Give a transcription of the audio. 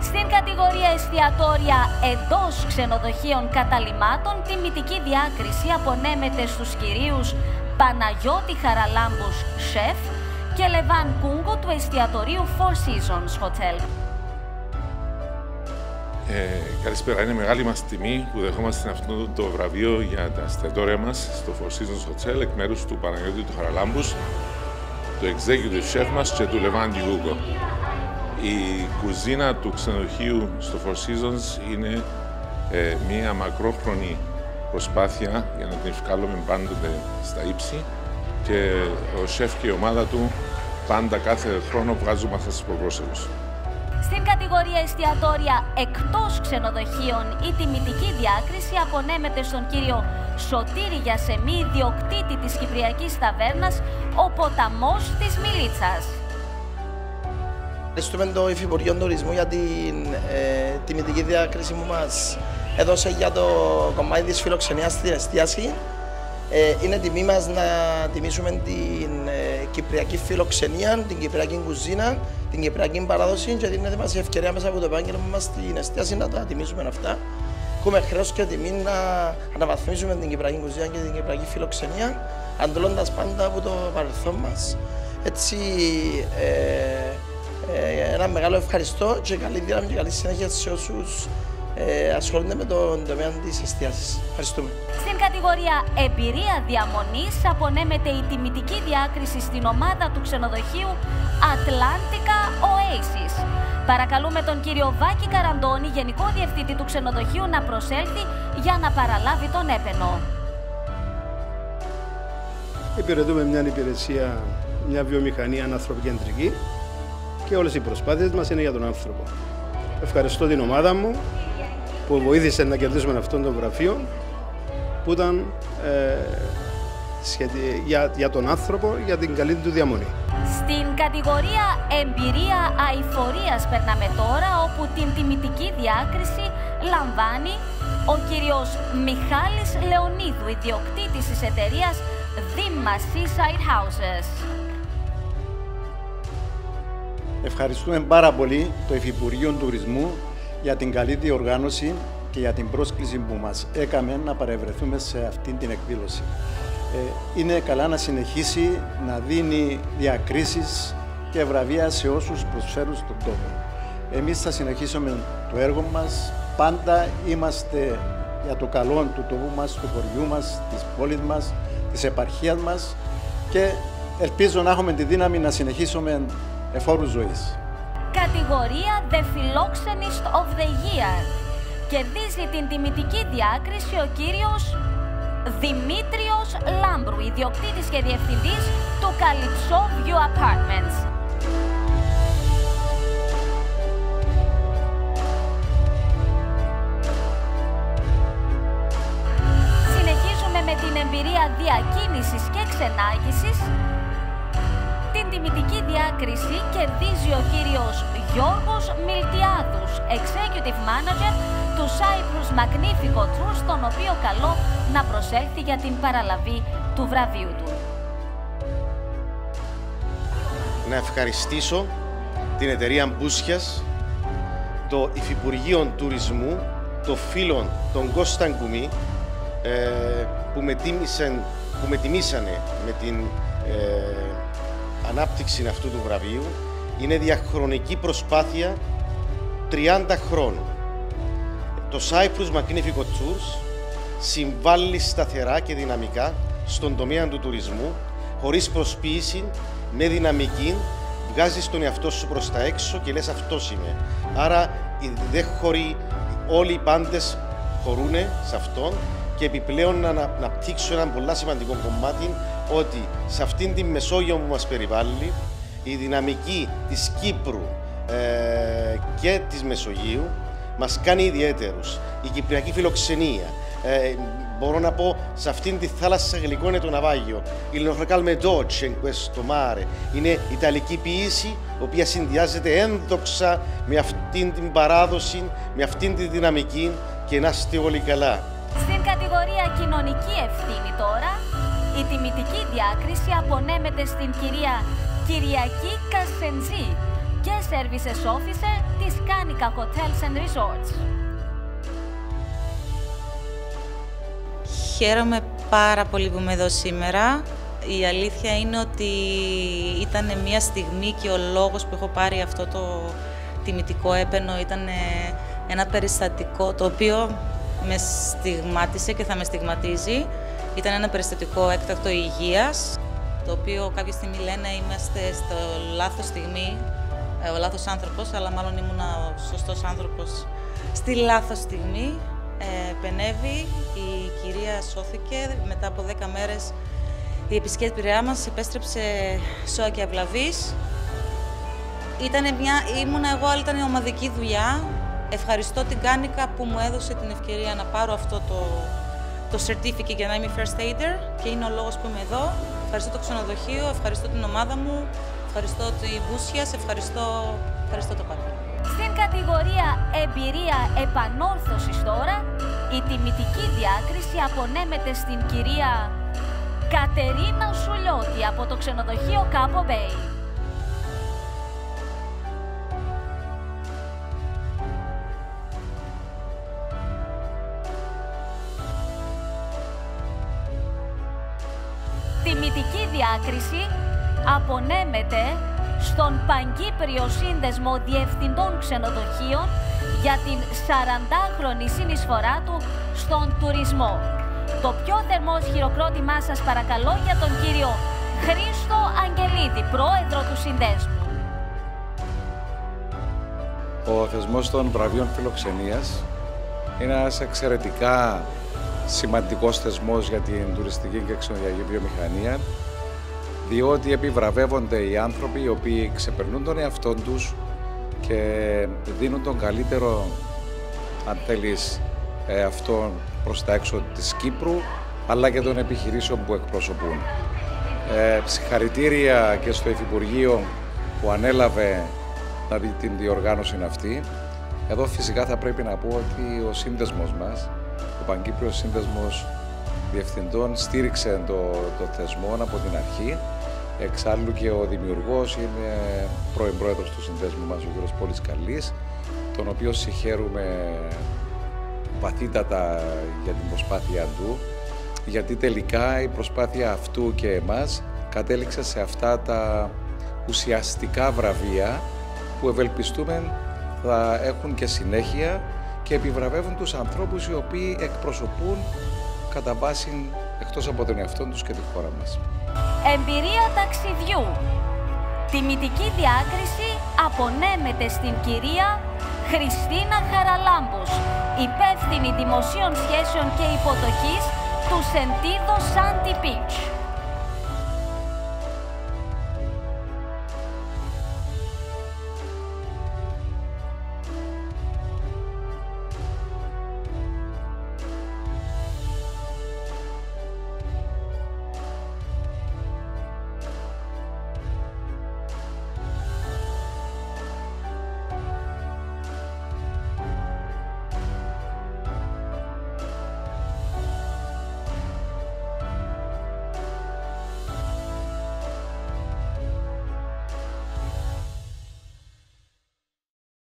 Στην κατηγορία εστιατόρια εντός ξενοδοχείων καταλυμάτων, τιμητική διάκριση απονέμεται στους κυρίους Παναγιώτη Χαραλάμπους, σεφ, και Λεβάν Κούγκο του εστιατορίου Four Seasons Hotel. Καλησπέρα. Είναι μεγάλη μας τιμή που δεχόμαστε αυτό το βραβείο για τα εστιατόρια μας στο Four Seasons Hotel εκ μέρους του Παναγιώτη του Χαραλάμπους, του executive chef μας και του Λεβάν Κούγκο. Η κουζίνα του ξενοδοχείου στο Four Seasons είναι μία μακρόχρονη προσπάθεια για να την ευκάλουμε πάντοτε στα ύψη και ο σεφ και η ομάδα του πάντα κάθε χρόνο βγάζουν μαθές προπρόσωπους. Στην κατηγορία εστιατόρια εκτός ξενοδοχείων, η τιμητική διάκριση απονέμεται στον κύριο Σωτήρη Γιασεμί, ιδιοκτήτη της Κυπριακής Ταβέρνας «Ο Ποταμός της Μιλίτσας». Ευχαριστούμε το Υφυπουργείο Τουρισμού για την τιμητική διάκριση που μας έδωσε για το κομμάτι της φιλοξενίας στην εστίαση. Είναι τιμή μας να τιμήσουμε την κυπριακή φιλοξενία, την κυπριακή κουζίνα, την κυπριακή παράδοση και δίνεται μας η ευκαιρία μέσα από το επάγγελμα μας στην εστίαση να τα τιμήσουμε αυτά. Έχουμε χρέος και τιμή να αναβαθμίσουμε την κυπριακή κουζίνα και την κυπριακή φιλοξενία, αντλώντας πάντα από το παρελθόν μας. Έτσι, ένα μεγάλο ευχαριστώ και καλή δύναμη και καλή συνέχεια σε όσους ασχολούνται με τον τομέα της εστίασης. Ευχαριστούμε. Στην κατηγορία εμπειρία διαμονής απονέμεται η τιμητική διάκριση στην ομάδα του ξενοδοχείου Atlantica Oasis. Παρακαλούμε τον κύριο Βάκη Καραντώνη, Γενικό Διευθυντή του ξενοδοχείου, να προσέλθει για να παραλάβει τον έπαινο. Υπηρετούμε μια υπηρεσία, μια βιομηχανία ανθρωποκεντρική και όλες οι προσπάθειες μας είναι για τον άνθρωπο. Ευχαριστώ την ομάδα μου που βοήθησε να κερδίσουμε αυτόν τον βραβείο που ήταν για τον άνθρωπο, για την καλή του διαμονή. Στην κατηγορία εμπειρία αειφορίας περνάμε τώρα, όπου την τιμητική διάκριση λαμβάνει ο κύριος Μιχάλης Λεωνίδου, ιδιοκτήτης της εταιρείας Δήμα Seaside Houses. Ευχαριστούμε πάρα πολύ το Υφυπουργείο Τουρισμού για την καλή διοργάνωση και για την πρόσκληση που μας έκαμε να παρευρεθούμε σε αυτήν την εκδήλωση. Είναι καλά να συνεχίσει να δίνει διακρίσεις και βραβεία σε όσους προσφέρουν στον τόπο. Εμείς θα συνεχίσουμε το έργο μας, πάντα είμαστε για το καλό του τόπου μας, του χωριού μας, της πόλης μας, της επαρχίας μας και ελπίζω να έχουμε τη δύναμη να συνεχίσουμε εφόρου ζωής. Κατηγορία The Philoxenist of the Year. Κερδίζει την τιμητική διάκριση ο κύριος Δημήτριος Λάμπρου, ιδιοκτήτης και διευθυντής του Calypso View Apartments. Συνεχίζουμε με την εμπειρία διακίνησης και ξενάγησης. Την τιμητική διάκριση κερδίζει ο κύριος Γιώργος Μιλτιάδους, Executive Manager του Cyprus Magnifico Tours, τον οποίο καλώ να προσέλθει για την παραλαβή του βραβείου του. Να ευχαριστήσω την εταιρεία Μπούσιας, το Υφυπουργείο Τουρισμού, το φίλο τον Κώσταν Κουμή, που με τιμήσανε με την ανάπτυξη αυτού του βραβείου. Είναι διαχρονική προσπάθεια 30 χρόνων. Το Cyprus Magnifico Tours συμβάλλει σταθερά και δυναμικά στον τομέα του τουρισμού, χωρίς προσποίηση, με δυναμική, βγάζεις τον εαυτό σου προς τα έξω και λες αυτός είμαι. Άρα δεν χωρεί, όλοι οι πάντες χωρούνε σε αυτόν και επιπλέον να αναπτύξω ένα πολύ σημαντικό κομμάτι, ότι σε αυτήν τη Μεσόγειο που μας περιβάλλει, η δυναμική της Κύπρου και της Μεσογείου μας κάνει ιδιαίτερους. Η κυπριακή φιλοξενία, μπορώ να πω, σε αυτήν τη θάλασσα γλυκώνει το ναυάγιο. Il nostro calme dolce in questo mare. Είναι ιταλική ποίηση, η οποία συνδυάζεται ένδοξα με αυτήν την παράδοση, με αυτήν τη δυναμική, και να είστε όλοι καλά. Στην κατηγορία κοινωνική ευθύνη τώρα, η τιμητική διάκριση απονέμεται στην κυρία Κυριακή Κασεντζή, Guest Services Officer της Kanika Hotels and Resorts. Χαίρομαι πάρα πολύ που είμαι εδώ σήμερα. Η αλήθεια είναι ότι ήταν μια στιγμή και ο λόγος που έχω πάρει αυτό το τιμητικό έπαινο ήταν ένα περιστατικό το οποίο με στιγμάτισε και θα με στιγματίζει. Ήταν ένα περιστατικό έκτακτο υγείας, το οποίο κάποια στιγμή λένε είμαστε στο λάθος στιγμή, ο λάθος άνθρωπος, αλλά μάλλον ήμουν ο σωστός άνθρωπος στη λάθος στιγμή. Πενεύει, η κυρία σώθηκε, μετά από 10 μέρες η επισκέπτηριά μας επέστρεψε σώα και αυλαβής. Ήμουνα εγώ, αλλά ήταν ομαδική δουλειά. Ευχαριστώ την Kanika που μου έδωσε την ευκαιρία να πάρω αυτό το certificate για να είμαι first aider και είναι ο λόγος που είμαι εδώ. Ευχαριστώ το ξενοδοχείο, ευχαριστώ την ομάδα μου, ευχαριστώ την Μπούσια, ευχαριστώ το πάντα. Στην κατηγορία εμπειρία επανόρθωσης τώρα, η τιμητική διάκριση απονέμεται στην κυρία Κατερίνα Σουλιώτη από το ξενοδοχείο Capo Bay. Τιμητική διάκριση απονέμεται στον Παγκύπριο Σύνδεσμο Διευθυντών Ξενοδοχείων για την 40χρονη συνεισφορά του στον τουρισμό. Το πιο θερμό χειροκρότημά σας παρακαλώ για τον κύριο Χρήστο Αγγελίδη, πρόεδρο του Συνδέσμου. Ο θεσμός των βραβείων φιλοξενίας είναι ένας εξαιρετικά σημαντικός θεσμός για την τουριστική και ξενοδοχειακή βιομηχανία, διότι επιβραβεύονται οι άνθρωποι οι οποίοι ξεπερνούν τον εαυτό τους και δίνουν τον καλύτερο, αν θέλεις, αυτόν προς τα έξω της Κύπρου, αλλά και των επιχειρήσεων που εκπροσωπούν. Συγχαρητήρια και στο Υφυπουργείο που ανέλαβε την διοργάνωση αυτή. Εδώ φυσικά θα πρέπει να πω ότι ο σύνδεσμος μας, ο Παγκύπριος Σύνδεσμος Διευθυντών, στήριξε το θεσμό από την αρχή. Εξάλλου και ο δημιουργός είναι πρώην πρόεδρος του συνδέσμου μας, ο κ. Πόλης Καλής, τον οποίο συγχαίρουμε βαθύτατα για την προσπάθεια του, γιατί τελικά η προσπάθεια αυτού και εμάς κατέληξε σε αυτά τα ουσιαστικά βραβεία που ευελπιστούμε θα έχουν και συνέχεια και επιβραβεύουν τους ανθρώπους οι οποίοι εκπροσωπούν κατά βάση εκτός από τον εαυτό τους και τη χώρα μας. Εμπειρία ταξιδιού. Τιμητική διάκριση απονέμεται στην κυρία Χριστίνα Χαραλάμπους, υπεύθυνη δημοσίων σχέσεων και υποδοχής του Sentido Santi Beach.